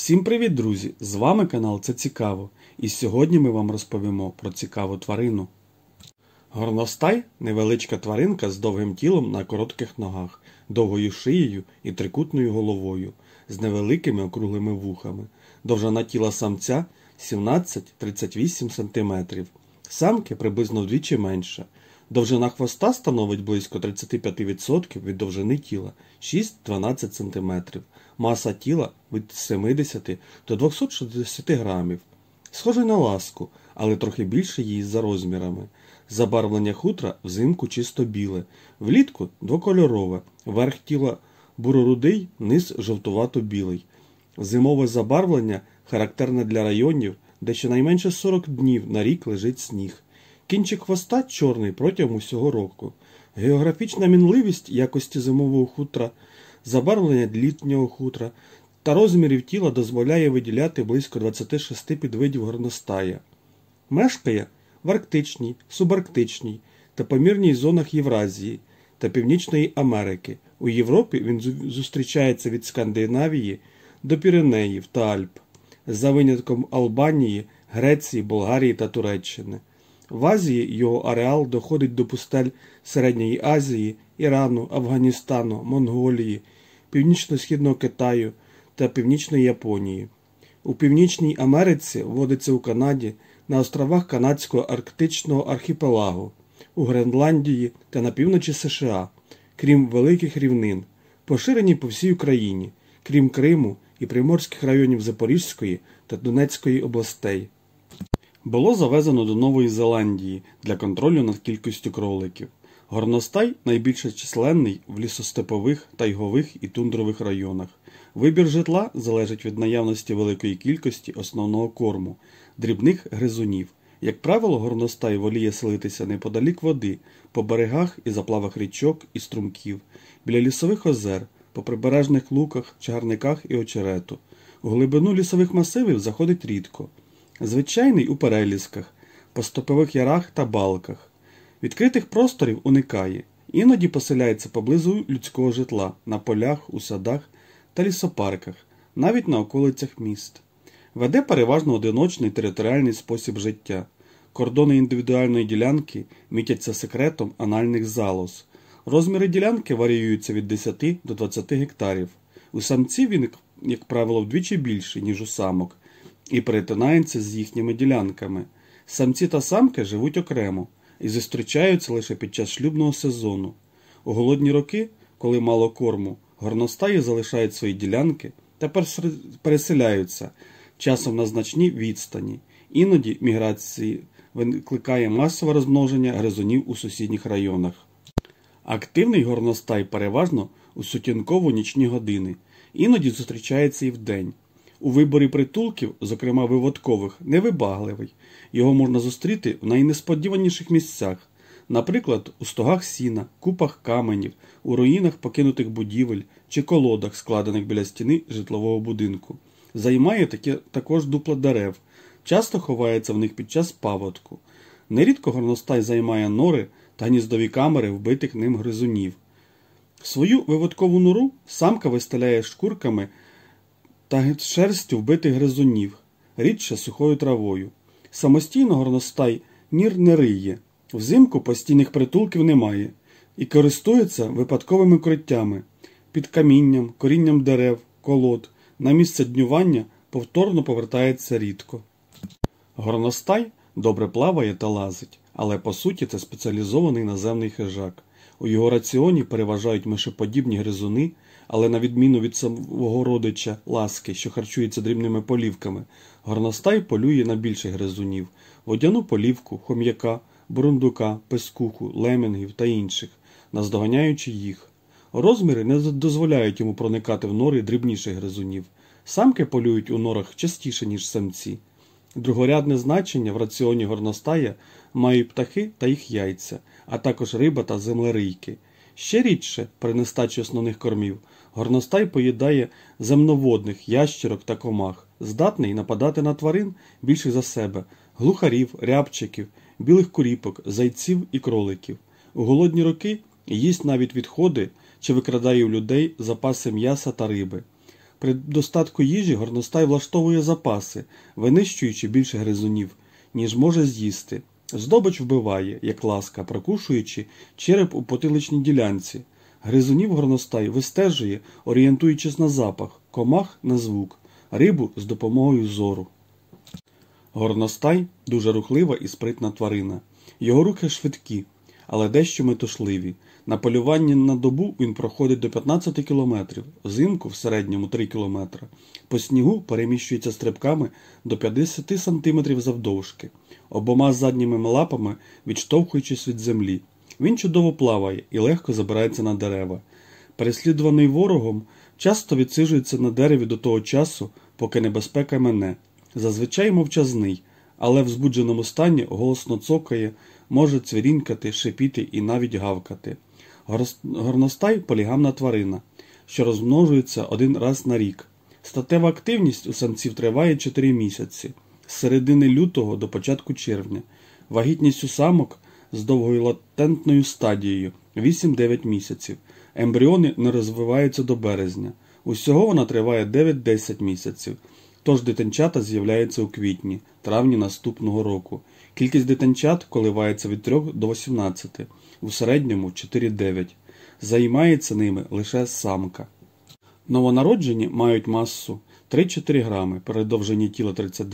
Всім привіт, друзі! З вами канал Це Цікаво. І сьогодні ми вам розповімо про цікаву тварину. Горностай – невеличка тваринка з довгим тілом на коротких ногах, довгою шиєю і трикутною головою, з невеликими округлими вухами. Довжина тіла самця 17-38 см, самки приблизно вдвічі менша. Довжина хвоста становить близько 35% від довжини тіла – 6-12 см. Маса тіла від 70 до 260 грамів. Схожий на ласку, але трохи більше її за розмірами. Забарвлення хутра взимку чисто біле, влітку двокольорове, верх тіла буро-рудий, низ жовтувато-білий. Зимове забарвлення характерне для районів, де щонайменше 40 днів на рік лежить сніг. Кінчик хвоста чорний протягом усього року. Географічна мінливість якості зимового хутра, забарвлення літнього хутра та розмірів тіла дозволяє виділяти близько 26 підвидів горностая. Мешкає в арктичній, субарктичній та помірній зонах Євразії та Північної Америки. У Європі він зустрічається від Скандинавії до Піренеїв та Альп, за винятком Албанії, Греції, Болгарії та Туреччини. В Азії його ареал доходить до пустель Середньої Азії, Ірану, Афганістану, Монголії, Північно-східного Китаю та Північної Японії. У Північній Америці водиться у Канаді, на островах Канадського арктичного архіпелагу, у Гренландії та на півночі США, крім великих рівнин, поширені по всій Україні, крім Криму і приморських районів Запорізької та Донецької областей. Було завезено до Нової Зеландії для контролю над кількістю кроликів. Горностай найбільш численний в лісостепових, тайгових і тундрових районах. Вибір житла залежить від наявності великої кількості основного корму – дрібних гризунів. Як правило, горностай воліє селитися неподалік води, по берегах і заплавах річок і струмків, біля лісових озер, по прибережних луках, чагарниках і очерету. У глибину лісових масивів заходить рідко. Звичайний у перелісках, по степових ярах та балках. Відкритих просторів уникає, іноді поселяється поблизу людського житла, на полях, у садах та лісопарках, навіть на околицях міст. Веде переважно одиночний територіальний спосіб життя. Кордони індивідуальної ділянки мітяться секретом анальних залоз. Розміри ділянки варіюються від 10 до 20 гектарів. У самців він, як правило, вдвічі більший, ніж у самок, і перетинається з їхніми ділянками. Самці та самки живуть окремо і зустрічаються лише під час шлюбного сезону. У голодні роки, коли мало корму, горностаї залишають свої ділянки та переселяються, часом на значні відстані. Іноді міграції викликає масове розмноження гризунів у сусідніх районах. Активний горностай переважно у сутінково-нічні години, іноді зустрічається і вдень. У виборі притулків, зокрема виводкових, невибагливий. Його можна зустріти в найнесподіваніших місцях. Наприклад, у стогах сіна, купах каменів, у руїнах покинутих будівель чи колодах, складених біля стіни житлового будинку. Займає також дупла дерев, часто ховається в них під час паводку. Нерідко горностай займає нори та гніздові камери вбитих ним гризунів. Свою виводкову нору самка вистеляє шкурками та шерстю вбитих гризунів, рідше сухою травою. Самостійно горностай нір не риє, взимку постійних притулків немає і користується випадковими укриттями під камінням, корінням дерев, колод, на місце днювання повторно повертається рідко. Горностай добре плаває та лазить, але по суті це спеціалізований наземний хижак. У його раціоні переважають мишоподібні гризуни, але на відміну від свого родича ласки, що харчується дрібними полівками, горностай полює на більших гризунів – водяну полівку, хом'яка, бурундука, пескуху, лемінгів та інших, наздоганяючи їх. Розміри не дозволяють йому проникати в нори дрібніших гризунів. Самки полюють у норах частіше, ніж самці. Другорядне значення в раціоні горностая мають птахи та їх яйця, а також риба та землерийки. Ще рідше, при нестачі основних кормів, горностай поїдає земноводних, ящерок та комах, здатний нападати на тварин більших за себе – глухарів, рябчиків, білих куріпок, зайців і кроликів. У голодні роки їсть навіть відходи чи викрадає у людей запаси м'яса та риби. При достатку їжі горностай влаштовує запаси, винищуючи більше гризунів, ніж може з'їсти. Здобич вбиває, як ласка, прокушуючи череп у потиличній ділянці. Гризунів горностай вистежує, орієнтуючись на запах, комах – на звук, рибу – з допомогою зору. Горностай – дуже рухлива і спритна тварина. Його рухи швидкі, але дещо метушливі. На полюванні на добу він проходить до 15 кілометрів, взимку в середньому 3 кілометри. По снігу переміщується стрибками до 50 сантиметрів завдовжки, обома задніми лапами відштовхуючись від землі. Він чудово плаває і легко забирається на дерева. Переслідуваний ворогом часто відсиджується на дереві до того часу, поки небезпека мине. Зазвичай мовчазний, але в збудженому стані голосно цокає, може цвірінькати, шипіти і навіть гавкати. Горностай – полігамна тварина, що розмножується один раз на рік. Статева активність у самців триває 4 місяці, з середини лютого до початку червня. Вагітність у самок з довгою латентною стадією – 8-9 місяців. Ембріони не розвиваються до березня. Усього вона триває 9-10 місяців. Тож дитинчата з'являються у квітні-травні наступного року. Кількість дитинчат коливається від 3 до 18, у середньому 4-9. Займається ними лише самка. Новонароджені мають масу 3-4 грами, при довжині тіла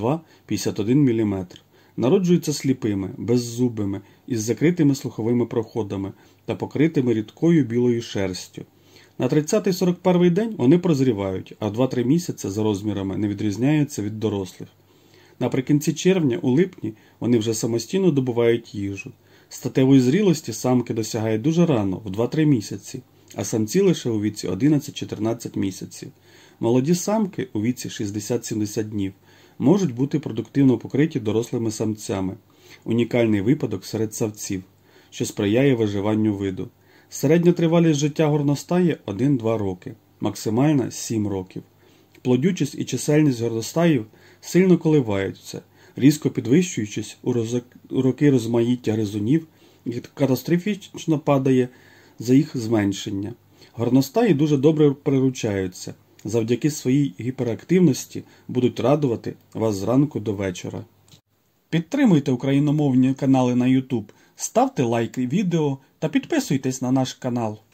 32-51 мм. Народжуються сліпими, беззубими, із закритими слуховими проходами та покритими рідкою білою шерстю. На 30-41 день вони прозрівають, а 2-3 місяці за розмірами не відрізняються від дорослих. Наприкінці червня, у липні, вони вже самостійно добувають їжу. Статевої зрілості самки досягають дуже рано, в 2-3 місяці, а самці лише у віці 11-14 місяців. Молоді самки у віці 60-70 днів можуть бути продуктивно покриті дорослими самцями. Унікальний випадок серед савців, що сприяє виживанню виду. Середня тривалість життя горностая – 1-2 роки, максимальна – 7 років. Плодючість і чисельність горностаїв сильно коливаються, різко підвищуючись у роки розмаїття гризунів і катастрофічно падає за їх зменшення. Горностаї дуже добре приручаються, завдяки своїй гіперактивності будуть радувати вас зранку до вечора. Підтримуйте україномовні канали на YouTube, ставте лайки відео та підписуйтесь на наш канал.